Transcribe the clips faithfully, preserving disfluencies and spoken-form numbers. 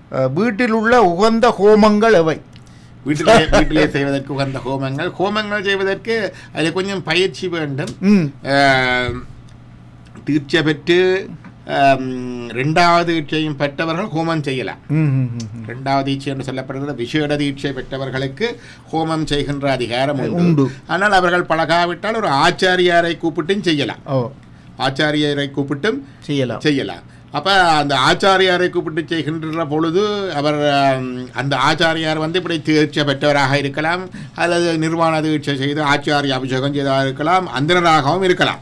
வீட்டில் உள்ள உகந்த ஹோமங்கள் எவை? வீட்டிலே வீட்டிலே செய்வதற்கு உகந்த ஹோமங்கள் ஹோமங்கள் செய்வதற்கு அதில் கொஞ்சம் பயிற்சி வேண்டும். தீட்சை பெற்று ரெண்டாவது தீட்சையும் பெற்றவர்கள் ஹோமம் செய்யலாம். ரெண்டாவது தீட்சை என்று சொல்லப்படுகிற விசேட தீட்சை பெற்றவர்களுக்கு ஹோமம் செய்கின்ற அதிகாரம் உண்டு. ஆனால் அவர்கள் பழகாவிட்டால் ஒரு ஆச்சாரியாரை கூப்பிட்டும் செய்யலாம். ஆச்சாரியாரை கூப்பிட்டும் செய்யலாம் செய்யலாம் அப்போ அந்த ஆச்சாரியாரை கூப்பிட்டு செய்கின்ற பொழுது அவர் அந்த ஆச்சாரியார் வந்து இப்படி தீட்சை பெற்றவராக இருக்கலாம், அல்லது நிர்வாண தீட்சை செய்து ஆச்சாரிய அபிஷேகம் செய்தவராக இருக்கலாம், அந்தனராகவும் இருக்கலாம்.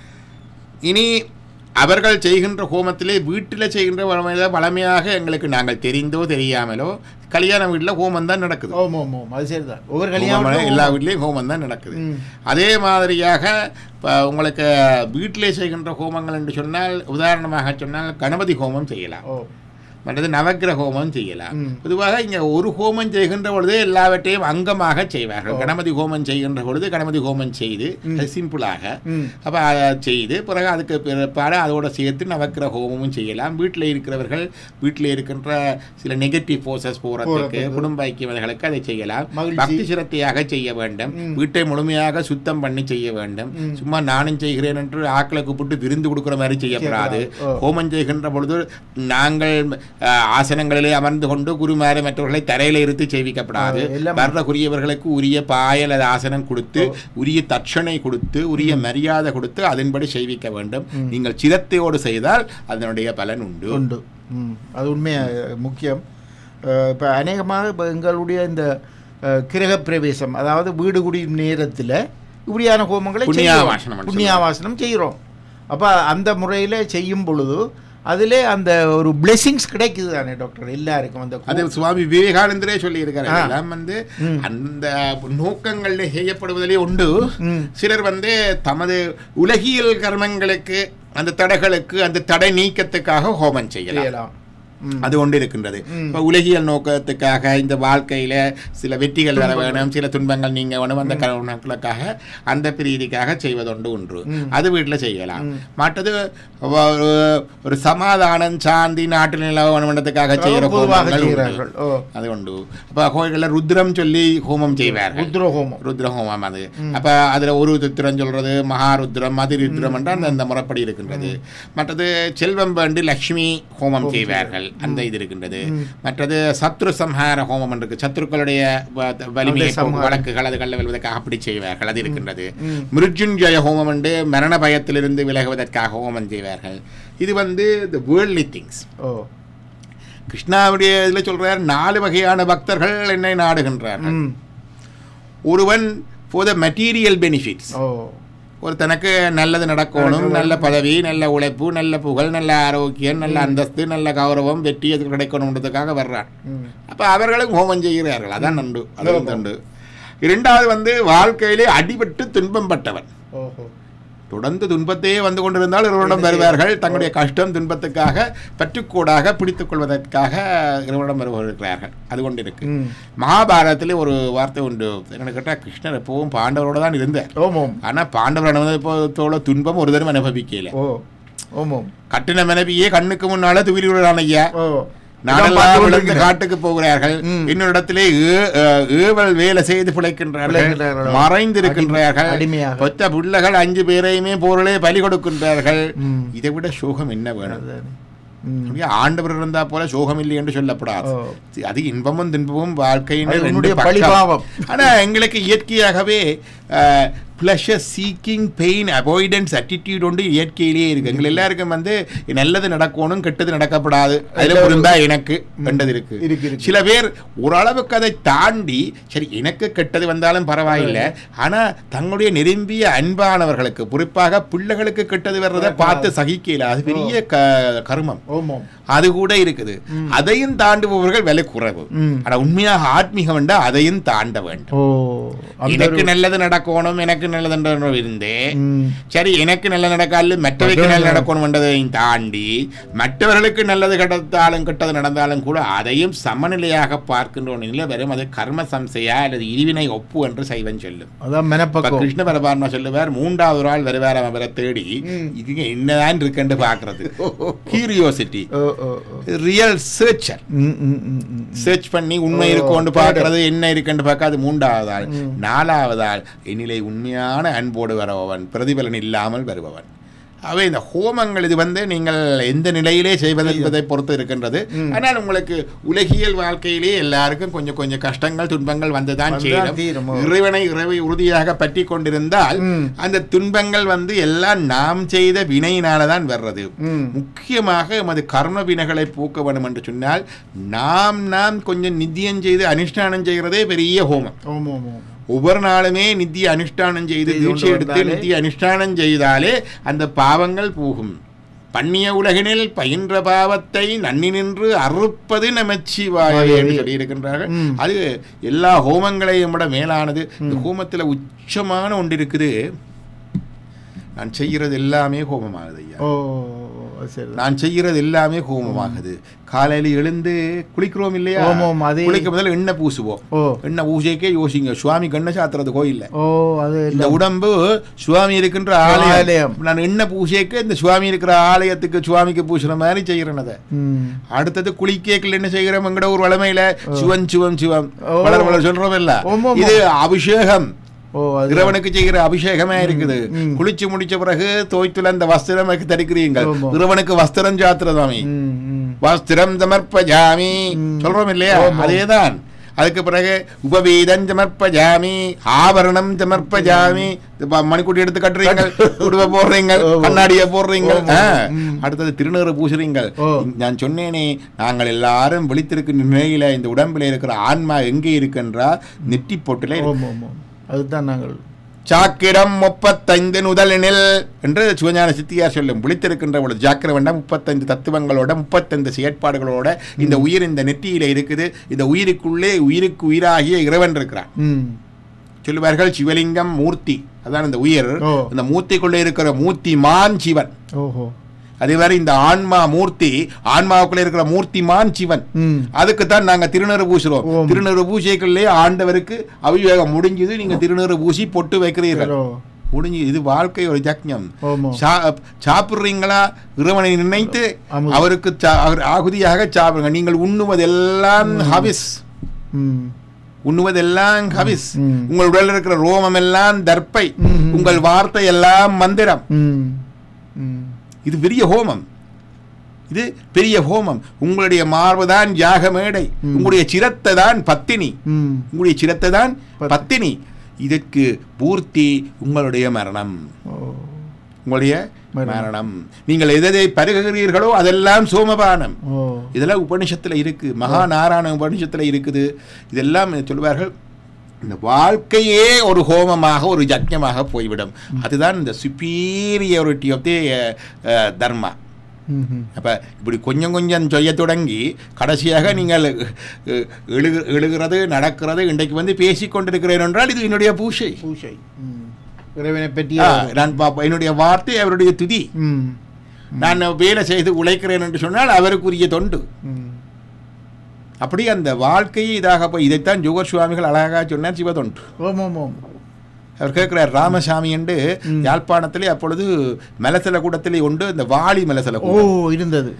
இனி அவர்கள் செய்கின்ற ஹோமத்திலே வீட்டில் செய்கின்ற வளமையாக எங்களுக்கு நாங்கள் தெரிந்தோ தெரியாமலோ கல்யாண வீட்டில் ஹோமம் தான் நடக்குது. ஒவ்வொரு கல்யாணம் எல்லா வீட்லேயும் ஹோமம் தான் நடக்குது. அதே மாதிரியாக இப்போ உங்களுக்கு வீட்டிலே செய்கின்ற ஹோமங்கள் என்று சொன்னால், உதாரணமாக சொன்னால் கணபதி ஹோமம் செய்யலாம், மற்றது நவக்கிரக ஹோமம் செய்யலாம். பொதுவாக இங்கே ஒரு ஹோமம் செய்கின்ற பொழுது எல்லாவற்றையும் அங்கமாக செய்வார்கள். கணபதி ஹோமம் செய்கின்ற பொழுது கணபதி ஹோமம் செய்து சிம்பிளாக அப்போ அதை செய்து பிறகு அதுக்கு பிற்பாடு அதோடு சேர்த்து நவக்கிரக ஹோமமும் செய்யலாம். வீட்டில் இருக்கிறவர்கள் வீட்டில் இருக்கின்ற சில நெகட்டிவ் ஃபோர்ஸஸ் போகிறதுக்கு குடும்ப ஐக்கியவர்களுக்கு அதை செய்யலாம். பக்தி சிரத்தையாக செய்ய வேண்டும். வீட்டை முழுமையாக சுத்தம் பண்ணி செய்ய வேண்டும். சும்மா நானும் செய்கிறேன் என்று ஆக்களை கூப்பிட்டு விருந்து கொடுக்குற மாதிரி செய்யப்படாது. ஹோமம் செய்கின்ற பொழுது நாங்கள் ஆசனங்களிலே அமர்ந்து கொண்டு குருமாரை மற்றவர்களை தரையில இருத்து செய்விக்கப்படாது. வர்றக்குரியவர்களுக்கு உரிய பாயல் அது ஆசனம் கொடுத்து உரிய தட்சணை கொடுத்து உரிய மரியாதை கொடுத்து அதன்படி செய்விக்க வேண்டும். நீங்கள் சிரத்தையோடு செய்தால் அதனுடைய பலன் உண்டு உண்டு அது உண்மையாக முக்கியம். இப்போ அநேகமாக இப்போ எங்களுடைய இந்த கிரக பிரவேசம், அதாவது வீடு குடி நேரத்தில் இப்படியான ஹோமங்களை புண்ணியாவாசனம் செய்கிறோம். அப்போ அந்த முறையில் செய்யும் பொழுது அதிலே அந்த ஒரு பிளெஸிங்ஸ் கிடைக்குது தானே டாக்டர் எல்லாருக்கும். அந்த அது சுவாமி விவேகானந்தரே சொல்லி இருக்காரு. எல்லாம் வந்து அந்த நோக்கங்கள்ல செய்யப்படுவதிலே உண்டு. சிலர் வந்து தமது உலகியல் கர்மங்களுக்கு அந்த தடைகளுக்கு அந்த தடை நீக்கத்துக்காக ஹோமம் செய்யலாம். அது கொண்டு இருக்கின்றது. இப்போ உலகியல் நோக்கத்துக்காக இந்த வாழ்க்கையில சில வெற்றிகள் வர வேணும், சில துன்பங்கள் நீங்க வேணும், அந்த கருணங்களுக்காக அந்த பிரீதிக்காக செய்வதொண்டு ஒன்று. அது வீட்டில் செய்யலாம். மற்றது ஒரு சமாதானம் சாந்தி நாட்டில் நிலவனத்துக்காக செய்கிற ஹோமங்கள் அது உண்டு. அப்போ கோயில்களில் ருத்ரம் சொல்லி ஹோமம் செய்வார்கள். ருத்ர ஹோமம் ருத்ர ஹோமம் அது. அப்போ அதில் ஒரு ருத்ரம் சொல்றது மகாருத்ரம் மதி ருத்ரம் என்ற அந்த முறைப்படி இருக்கின்றது. மற்றது செல்வம் வேண்டி லக்ஷ்மி ஹோமம் செய்வார்கள், அந்த இது இருக்கின்றது. மற்றது சத்ரு சம்ஹார ஹோமம் இருக்கு, சத்ருக்களுடைய வலிமையை வழக்குகள் அது கல்ல வெல்வதற்காக அப்படி செய்வார்கள், அது இருக்கின்றது. மிருத்யுஞ்சய ஹோமம் என்று மரண பயத்திலிருந்து விலகுவதற்காக ஹோமம் செய்வார்கள். இது வந்து தி வேர்ல்ட்லி திங்ஸ். கிருஷ்ணாவுடைய இதில் சொல்றார், நாலு வகையான பக்தர்கள் என்னை நாடுகின்றார்கள். ஒருவன் ஃபார் த மெட்டீரியல் பெனிஃபிட்ஸ், ஒரு தனக்கு நல்லது நடக்கணும், நல்ல பதவி, நல்ல உழைப்பு, நல்ல புகழ், நல்ல ஆரோக்கியம், நல்ல அந்தஸ்து, நல்ல கௌரவம், வெற்றி அது கிடைக்கணுன்றதுக்காக வர்றான். அப்போ அவர்களும் ஹோமம் செய்கிறார்கள். அதான் நண்டு, அதுவும் தண்டு. இரண்டாவது வந்து வாழ்க்கையிலே அடிபட்டு துன்பம் பட்டவன், தொடர்ந்து துன்பத்தையே வந்து கொண்டிருந்தால் இறைவனிடம் வருவார்கள். தங்களுடைய கஷ்டம் துன்பத்துக்காக பற்றுக்கோடாக பிடித்துக் கொள்வதற்காக இறைவனிடம் வருகிறார்கள். அது கொண்டு இருக்கு. மகாபாரதத்திலே ஒரு வார்த்தை உண்டு. என்ன கேட்டால், கிருஷ்ணர் எப்பவும் பாண்டவரோட தான் இருந்தார். ஆனால் பாண்டவர் அனுபவத்தோட துன்பம் ஒரு தரம் அனுபவிக்கல. கட்டின மனைவியே கண்ணுக்கு முன்னால துவிரியுடன் ஐயா நாடெல்லாம் விழுந்து காட்டுக்கு போகிறார்கள். இன்னொரு இடத்திலே ஏவல் வேலை செய்து பிழைக்கின்றார்கள், மறைந்திருக்கின்றார்கள். ஒத்த பிள்ளைகள் அஞ்சு பேரையுமே போரிலே பலி கொடுக்கின்றார்கள். இதை விட சோகம் என்ன வேணும்? ஆண்டவர் இருந்தா போல சோகம் இல்லை என்று சொல்லப்படாது. அது இன்பமும் துன்பமும் வாழ்க்கையின். ஆனா எங்களுக்கு இயற்கையாகவே pleasure seeking pain avoidance attitude ஒன்று இயற்கையிலேயே இருக்கு. எங்கள் எல்லாருக்கும் வந்து நல்லது நடக்கணும், கெட்டது நடக்கப்படாது, அதில் இருந்தா எனக்கு கண்டது இருக்கு. சில பேர் ஓரளவுக்கு அதை தாண்டி சரி எனக்கு கெட்டது வந்தாலும் பரவாயில்லை, ஆனா தங்களுடைய நெருங்கிய அன்பானவர்களுக்கு குறிப்பாக பிள்ளைகளுக்கு கெட்டது வர்றதை பார்த்து சகிக்கல, அது பெரிய கர்மம். அது கூட இருக்குது. அதையும் தாண்டுபவர்கள் விலை குறைவு. ஆனா உண்மையாக ஆத்மீகம் வேண்டா அதையும் தாண்ட வேண்டும். எனக்கு நல்லது நடக்கணும், எனக்கு நல்லதுன்ற இருந்தே சரி எனக்கு நல்லது நடக்காது மற்றவைக்கு நல்லது நடக்கணும் என்றதையும் தாண்டி மற்றவர்களுக்கு நல்லது கிடைத்தாலும் கெட்டது நடந்தாலும் கூட அதையும் சமநிலையாக பார்க்கின்ற நிலை வரும். அது கர்ம சம்சையா அல்லது இருவினை ஒப்பு என்று சைவன் சொல்லும். கிருஷ்ண பரமாத்மா சொல்லுவார், மூன்றாவது ஒரு ஆள் வருவார் அவரை தேடி, இது என்னதான் இருக்குன்னு பாக்குறது, கியூரியோசிட்டி, ரியல் சர்ச்சர், சர்ச் பண்ணி உண்மை இருக்கும்னு பார்க்கறது, என்ன இருக்குன்னு பார்க்க, அது மூன்றாவது ஆள். நாலாவது ஆள் என்னிலே உண்மையான அன்போடு வருபவன், பிரதிபலன் இல்லாமல் வருபவன். அவை இந்த ஹோமங்கள் இது வந்து நீங்கள் எந்த நிலையிலே செய்வது என்பதை பொறுத்து இருக்கின்றது. ஆனால் உங்களுக்கு உலகியல் வாழ்க்கையிலே எல்லாருக்கும் கொஞ்சம் கொஞ்சம் கஷ்டங்கள் துன்பங்கள் வந்துதான் செய்யும். இறைவனை இறைவை உறுதியாக பற்றி கொண்டிருந்தால் அந்த துன்பங்கள் வந்து எல்லாம் நாம் செய்த வினையினால்தான் வர்றது. முக்கியமாக எமது கர்ம வினைகளை போக்க வேண்டும் என்று சொன்னால் நாம் நாம் கொஞ்சம் நித்தியம் செய்து அனுஷ்டானம் செய்கிறதே பெரிய ஹோமம். ஒவ்வொரு நாளுமே நித்திய அனுஷ்டானம் செய்து தீட்சை எடுத்து நித்திய அனுஷ்டானம் செய்தாலே அந்த பாவங்கள் போகும். பண்ணிய உலகினில் பயின்ற பாவத்தை நன்னி நின்று அறுப்பது நமச்சிவாய என்று சொல்லியிருக்கின்றார்கள். அது எல்லா ஹோமங்களையும் விட மேலானது. இந்த ஹோமத்தில் உச்சமான ஒன்று இருக்குது. நான் செய்கிறது எல்லாமே ஹோமமாகுது ஐயா. நான் செய்கிறது எல்லாமே ஹோமமாகுது. காலையில் எழுந்து குளிக்கிறோம் இல்லையா, குளிக்க முதல்ல எண்ணெய் பூசுவோம். எண்ணெய் பூசைக்கே யோசிங்க, சுவாமி கண்ணை சாத்துறது கோயில்ல. இந்த உடம்பு சுவாமி இருக்கின்ற ஆலயம். நான் எண்ணெய் பூசைக்கு இந்த சுவாமி இருக்கிற ஆலயத்துக்கு சுவாமிக்கு பூசுற மாதிரி செய்யறேன். அதை அடுத்தது குளிக்கேக்கில் என்ன செய்கிறோம், எங்கட ஒரு வளமையில சிவன் சிவம் சிவம் வளர் வளர் சொல்றோம் இல்ல, இது அபிஷேகம், இறைவனுக்கு செய்கிற அபிஷேகமே இருக்குது. குளிச்சு முடிச்ச பிறகு தோய்த்துல அந்த வஸ்திரம் தரிக்கிறீங்கள், இறைவனுக்கு வஸ்திரம் சாத்துறதாமி, வஸ்திரம் சமர்ப்பஜாமி சொல்றோம் இல்லையா, அதேதான். அதுக்கு பிறகு உபவீதம் சமர்ப்பஜாமி, ஆபரணம் சமர்ப்பஜாமி, மணிக்குட்டி எடுத்து கட்டுறீங்க, உடுவை போடுறீங்க, கண்ணாடியை போடுறீங்க, அடுத்தது திருநீறு பூசுறீங்கள். நான் சொன்னேனே, நாங்கள் எல்லாரும் விழித்திருக்கிற நிலையில இந்த உடம்பில் இருக்கிற ஆன்மா எங்கே இருக்கின்றா, நெற்றி போட்டுல. அதுதான் நாங்கள் சாக்கிரம் முப்பத்தைந்து முதலினில் என்று சிவஞான சித்தியார் சொல்லும். விழித்திருக்கின்ற பொழுது ஜாக்கிர வேண்டாம், முப்பத்தைந்து தத்துவங்களோட முப்பத்தைந்து செயற்பாடுகளோட இந்த உயிர் இந்த நெற்றியில இருக்குது. இந்த உயிருக்குள்ளே உயிருக்கு உயிராகிய இறைவன் இருக்கிறான். சொல்லுவார்கள் சிவலிங்கம் மூர்த்தி, அதான் இந்த உயிர். இந்த மூர்த்திக்குள்ளே இருக்கிற மூர்த்தி மான் சிவன். அதே மாதிரி இந்த ஆன்மா மூர்த்தி, ஆன்மாவுக்குள்ள இருக்கிற மூர்த்தி மான் சிவன். அதுக்குத்தான் நாங்க திருநீறு பூசுறோம். திருநீறு பூசைக்குள்ளே ஆண்டவருக்கு அபிஷேகம் முடிஞ்சது, நீங்க திருநீறு பூசி பொட்டு வைக்கிறீர்கள், முடிஞ்சு. இது வாழ்க்கை ஒரு யஜ்ஞம். சாப்பிடுறீங்களா, இறைவனை நினைத்து அவருக்கு ஆகுதியாக சாப்பிடுங்க. நீங்கள் உண்ணுவதெல்லாம் ஹவிஸ், உண்ணுவதெல்லாம் ஹவிஸ். உங்கள் உடலில் இருக்கிற ரோமம் எல்லாம் தர்ப்பை, உங்கள் வார்த்தை எல்லாம் மந்திரம். இது பெரிய ஹோமம், இது பெரிய ஹோமம். உங்களுடைய மார்புதான் யாக மேடை, உங்களுடைய சிரத்தை தான் பத்தினி, உங்களுடைய சிரத்தை தான் பத்தினி. இதற்கு பூர்த்தி உங்களுடைய மரணம், உங்களுடைய மரணம். நீங்கள் எதை பருகுகிறீர்களோ அதெல்லாம் சோமபானம். இதெல்லாம் உபனிஷத்துல இருக்கு, மகா நாராயண உபனிஷத்துல இருக்குது. இதெல்லாம் சொல்லுவார்கள், இந்த வாழ்க்கையே ஒரு ஹோமமாக ஒரு யஜ்ஞமாக போய்விடும். அதுதான் இந்த சுப்பீரியாரிட்டி ஆஃப் தி தர்மா. அப்போ இப்படி கொஞ்சம் கொஞ்சம் செய்ய தொடங்கி கடைசியாக நீங்கள் எழுகு எழுகிறது நடக்கிறது இன்றைக்கு வந்து பேசிக்கொண்டிருக்கிறேன் என்றால் இது என்னுடைய பூஷை பூஷை இறைவனை பற்றி நான் என்னுடைய வார்த்தை அவருடைய துதி. நான் வேலை செய்து உழைக்கிறேன் என்று சொன்னால் அவருக்குரிய தொண்டு. அப்படி அந்த வாழ்க்கையை இதாக போய் இதைத்தான் ஜோகர் சுவாமிகள் அழகாக சொன்னார், சிவதொண்டு. அவர் கேட்கிறார், ராமசாமி என்று யாழ்ப்பாணத்திலே அப்பொழுது மலசல கூட்டத்திலே உண்டு, இந்த வாளி மலசல இருந்தது.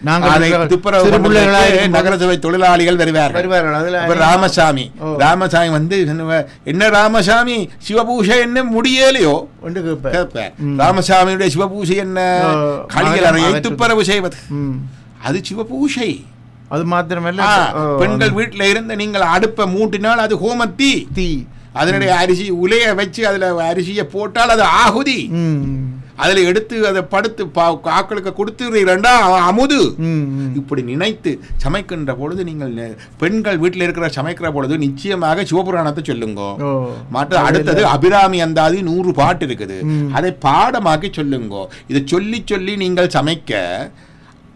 நகரசபை தொழிலாளிகள் வருவார்கள். ராமசாமி ராமசாமி வந்து என்ன ராமசாமி சிவபூஷை என்ன முடியலையோ என்று கேட்பார். ராமசாமியுடைய சிவபூஷை என்ன, களிகள் அறையை துப்புரவு செய்வது, அது சிவபூஷை. அது மாத்திரமல்ல, பெண்கள் வீட்டில் இருந்து நீங்கள் அடுப்பை மூட்டினால் அது ஹோமத்தீ தீ, அதனுடைய அரிசி உலைய வச்சு அதுல அரிசியை போட்டால் அது ஆகுதி, அதுல எடுத்து அதை படுத்து ஆக்களுக்கு கொடுத்துறீங்களா அமுது. இப்படி நினைத்து சமைக்கின்ற பொழுது நீங்கள் பெண்கள் வீட்டில் இருக்கிற சமைக்கிற பொழுது நிச்சயமாக சிவபுராணத்தை சொல்லுங்க. மற்ற அடுத்தது அபிராமி அந்தாதி நூறு பாட்டு இருக்குது, அதை பாடமாக்கி சொல்லுங்க. இதை சொல்லி சொல்லி நீங்கள் சமைக்க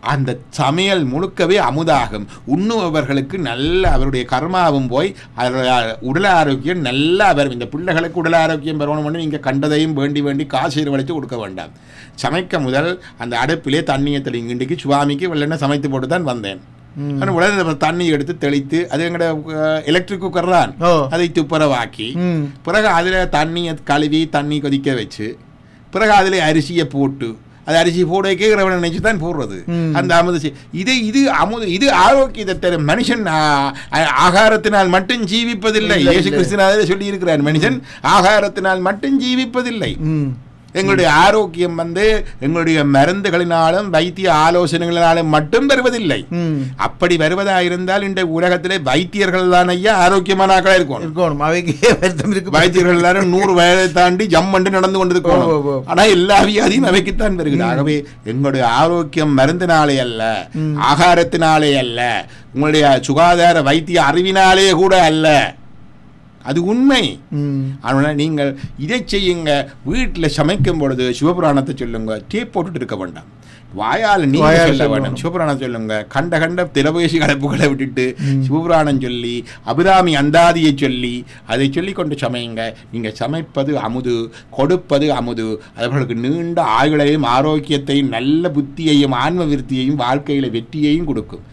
அந்த சமையல் முழுக்கவே அமுதாகும். உண்ணுபவர்களுக்கு நல்ல அவருடைய கர்மாவும் போய் உடல் ஆரோக்கியம் நல்லா வரும். இந்த பிள்ளைகளுக்கு உடல் ஆரோக்கியம் பெறணும். நீங்கள் கண்டதையும் வேண்டி வேண்டி காசு வளைச்சு கொடுக்க வேண்டாம். சமைக்க முதல் அந்த அடுப்பிலே தண்ணியை தெளிங்க. இன்றைக்கு சுவாமிக்கு வெள்ளெண்ணெய் சமைத்து போட்டு தான் வந்தேன். உடனே தண்ணி எடுத்து தெளித்து அது எங்கட எலக்ட்ரிக் குக்கர் தான், அதை துப்புரவாக்கி பிறகு அதில் தண்ணியை கழுவி தண்ணி கொதிக்க வச்சு பிறகு அதில் அரிசியை போட்டு அது அரிசி போட கேட்கிறவன் நினைச்சு தான் போடுறது. அந்த அமுது இது இது அமுது இது ஆரோக்கியத்தை தரும். மனுஷன் ஆகாரத்தினால் மட்டும் ஜீவிப்பதில்லை. இயேசு கிறிஸ்துவினாலே சொல்லி இருக்கிறார், மனுஷன் ஆகாரத்தினால் மட்டும் ஜீவிப்பதில்லை. எங்களுடைய ஆரோக்கியம் வந்து எங்களுடைய மருந்துகளினாலும் வைத்திய ஆலோசனைகளினாலும் மட்டும் வருவதில்லை. அப்படி வருவதா இருந்தால் இந்த உலகத்திலே வைத்தியர்கள் தான் ஐயா ஆரோக்கியமானாக்களா இருக்கணும். வைத்தியர்கள் எல்லாரும் நூறு வயதை தாண்டி ஜம்மண்டு நடந்து கொண்டிருக்கணும். ஆனா எல்லா வியாதியும் அவைக்குத்தான் வருகிறது. ஆகவே எங்களுடைய ஆரோக்கியம் மருந்தினாலே அல்ல, ஆகாரத்தினாலே அல்ல, உங்களுடைய சுகாதார வைத்திய அறிவினாலே கூட அல்ல. அது உண்மை. ஆனால் நீங்கள் இதை செய்யுங்க. வீட்டில் சமைக்கும் பொழுது சிவபுராணத்தை சொல்லுங்க. டேப் போட்டுட்டு இருக்க வேண்டாம். வாயால் நீங்க சொல்ல வேண்டாம். சிவபுராணம் சொல்லுங்க. கண்ட கண்ட திரபேசி கலப்புகளை விட்டுட்டு சிவபுராணம் சொல்லி அபிராமி அந்தாதியை சொல்லி அதை சொல்லி கொண்டு சமையுங்க. நீங்கள் சமைப்பது அமுது, கொடுப்பது அமுது. அவர்களுக்கு நீண்ட ஆயுளையும் ஆரோக்கியத்தையும் நல்ல புத்தியையும் ஆன்ம விருத்தியையும் வாழ்க்கையில வெற்றியையும் கொடுக்கும்.